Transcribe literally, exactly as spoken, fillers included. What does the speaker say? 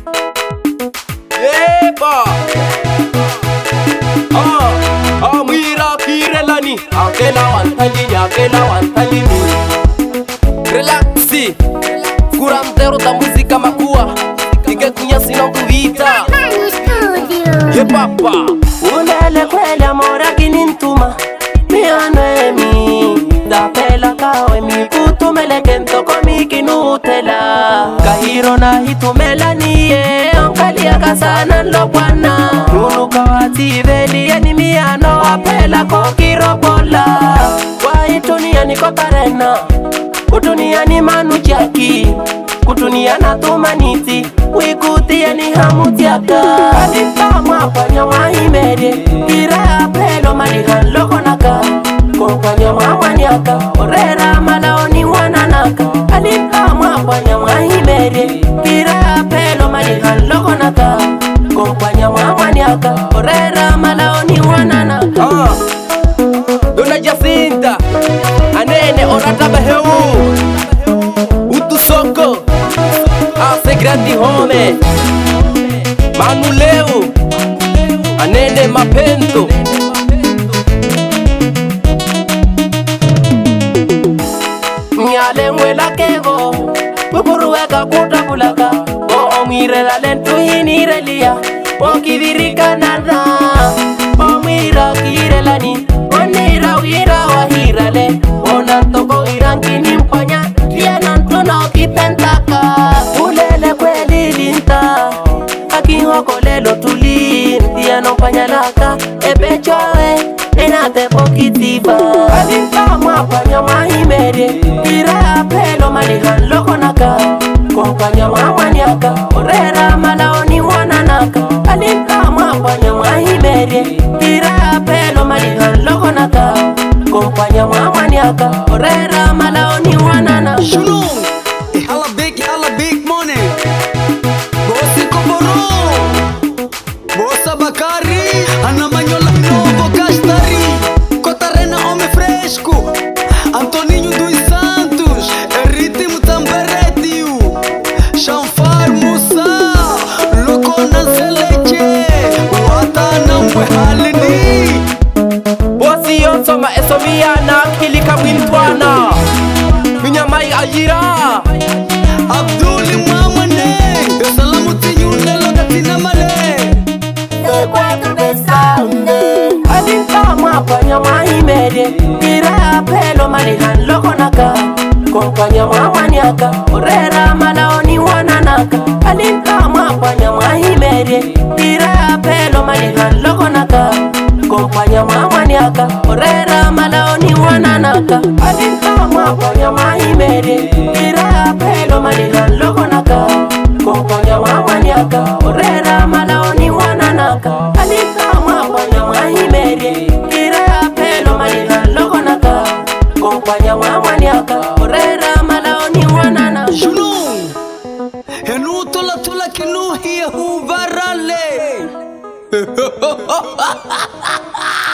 Epa Ah, ah mira kirelani Akela wantalini, akela wantalini Relaxi Kurantero da música makua Ike kunya sinong kuvita Ye papa Ulele kwele amora kinintuma Miano emi Da pela kawe mi kutumele kento komi kinutela Kahiro na hitumela niye Onkalia kasana lopwana Nunu kawati veli eni miano Apela kokiro bola Wa itunia niko parena Kutunia ni manu jaki Kutunia na tumaniti Wikutia ni hamutiaka Kadita mwapanya mahimere Kira apelo malihan loko naka Kompanya mwamanyaka Orera malaoni wananaka Kadita mwapanya mahimere Kira apelo malihan loko naka Kompanya mwamanyaka Orera malaoni wananaka ah. Dona Jacinta Anene orata beheu Utu soko Ase grandi home Manu leo Anene mapento Nyale mwela kego Kukuruweka kutabulaka O omire la lentu hinirelia O kivirika nada O mira kirelani Onira wira wahirale Onantoko irankini mpanya Tia nantuna okipentaka Ulele kweli linta Akihoko lelo tulin Tia nompanyalaka Epechoe Enate pokitiba Alinta mwapanya mahimere Kira apelo malihan loko naka Kompanya mwamanyaka Orera malaoni wananaka Alinta mwapanya mahimere Kira apelo malihan loko naka Kompanya mwamanyaka Orera malaoni wananaka Shulung E hala big, hala big money Bosi Koporo Bosa Bakari Ana Manyola Novo Castari Cotarena Homem Fresco Antoninho dos Santos É ritmo tamberetiu Chanfar Musa Locona Seleche Watana Mwehalini Bosi yonsoma esomiana Kilika wintwana Minyamai ajira Abduli Mamane Salamu tinyune lokatina male Kwatu besande Alinta mwapanya mahimere Kira apelo malihan loko naka Kompanya mwamanyaka Orera malaoni wananaka Alinta mwapanya mahimere Kira apelo malihan loko naka Kompanya mwamanyaka Orera malaoni wananaka Alinta mwapanya mahimere Kira apelo malihan loko naka Kompanya mwamanyaka Orera malaoni wananaka Alinta mwapanya mahimere Kira apelo malihan loko naka Kompanya mwamanyaka Orera malaoni wananaka Shulung Henu tola tola kinu hiya huvarale